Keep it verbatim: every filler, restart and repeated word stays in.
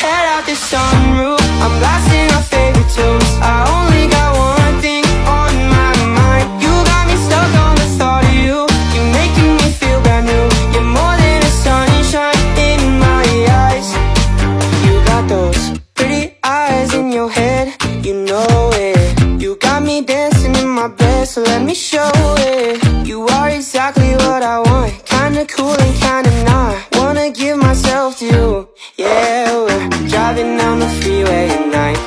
head out the sunroof, I'm blasting our favorite tunes. I only got one thing on my mind. You got me stuck on the thought of you. You're making me feel brand new. You're more than a sunshine in my eyes. You got those pretty eyes in your head, you know it. You got me dancing in my bed, so let me show it. You are exactly what I want, kinda cool and kinda not. Wanna give myself to you. Yeah, we're driving down the freeway at night,